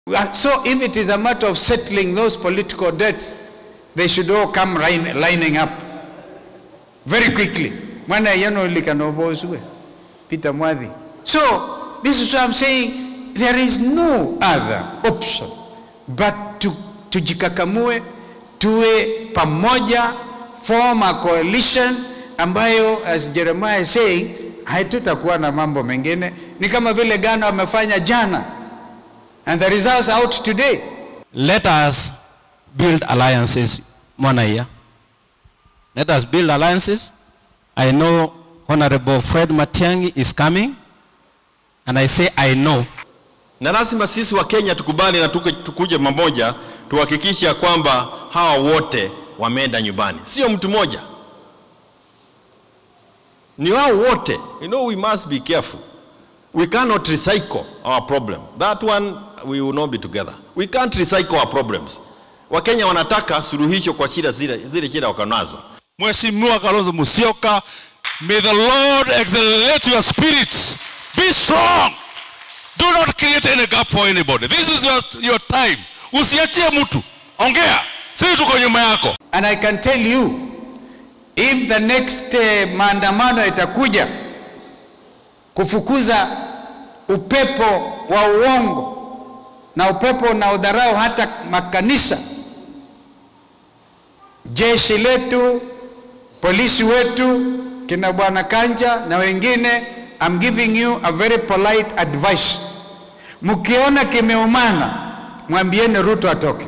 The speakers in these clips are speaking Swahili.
So if it is a matter of settling those political debts, they should all come lining up very quickly. So this is what I'm saying. There is no other option but to jikakamue, tuwe pamoja, form a coalition ambayo, as Jeremiah is saying, haitutakuwa na mambo mengine. Ni kama vile Ghana wamefanya jana, and the results are out today. Let us build alliances, Mwanaiya. Let us build alliances. I know Honorable Fred Matiang'i is coming, and I say I know. Na lazima sisi wa Kenya tukubali na tukuje mamoja, tuhakikisha kwamba hawa wote wameenda nyumbani. Sio mtu mmoja. Ni wao wote. You know, we must be careful. We cannot recycle our problem. That one, we will not be together. We can't recycle our problems. Wakenya wanataka suluhisho kwa shida zile shida wakanazo. Mheshimiwa Kalonzo Musyoka, may the Lord accelerate your spirits. Be strong. Do not create any gap for anybody. This is your time. Usiachie mtu. Ongea. Sisi tuko nyuma yako. And I can tell you, if the next maandamano itakuja kufukuza upepo wa uongo na upepo na udharau hata makanisa, jeshi letu, polisi wetu, kina Bwana Kanja na wengine, I'm giving you a very polite advice. Mkiona kimeumana, mwambieni Ruto atoke.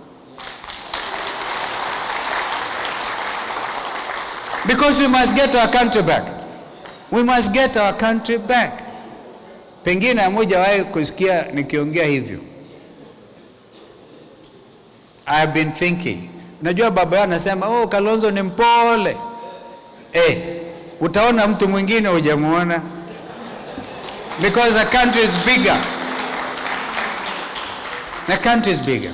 Because we must get our country back. We must get our country back. Pengine hamujawahi kusikia nikiongea hivyo. I have been thinking. Unajua baba yao anasema, oh, Kalonzo ni mpole. Utaona mtu mwingine hujamuona. Because the country is bigger. The country is bigger.